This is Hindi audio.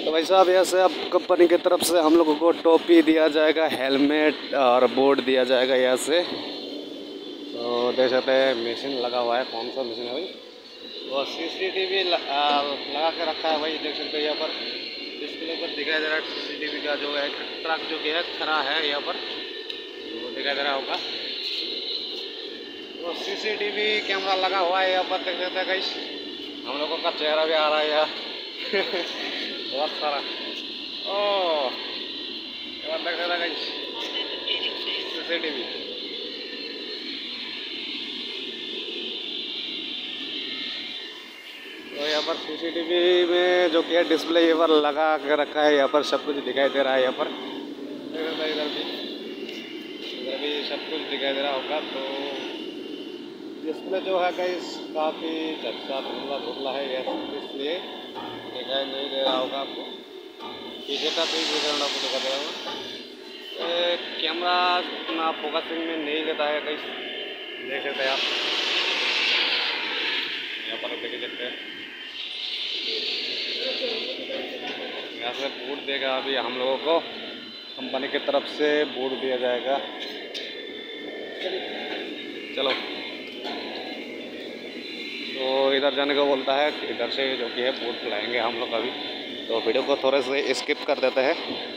तो भाई साहब ऐसे अब कंपनी की तरफ से हम लोगों को टोपी दिया जाएगा, हेलमेट और बोर्ड दिया जाएगा यहाँ से। तो देख सकते हैं मशीन लगा हुआ है, कौन सा मशीन है भाई, वो CCTV लगा के रखा है भाई। देख सकते हैं यहाँ पर डिस्प्ले पर दिखाई दे रहा है CCTV का जो है ट्रक जो कि है खड़ा है यहाँ पर, तो दिखाई दे रहा होगा। तो CCTV कैमरा लगा हुआ है यहाँ पर, देख सकते हैं गाइस। हम लोगों का चेहरा भी आ रहा है यहाँ बहुत सारा। ओह देख सकते हैं गाइस CCTV। तो यहाँ पर CCTV में जो कि है डिस्प्ले यहाँ पर लगा के रखा है, यहाँ पर सब कुछ दिखाई दे रहा है। यहाँ पर इधर भी सब कुछ दिखाई दे रहा होगा। तो डिस्प्ले जो है गाइस काफ़ी अच्छा धुंधला धुंधला है, इसलिए दिखाई नहीं दे रहा होगा आपको। पीछे का भी विवरण आपको दिखा दे रहा हूँ। कैमरा इतना फोकसिंग में नहीं लेता है गाइस, देख सकते हैं आप यहाँ पर देख सकते हैं। यहाँ से बूट देगा अभी हम लोगों को, कंपनी की तरफ से बूट दिया जाएगा। चलो तो इधर जाने को बोलता है, इधर से जो कि है बूट लाएंगे हम लोग अभी। तो वीडियो को थोड़े से स्किप कर देते हैं।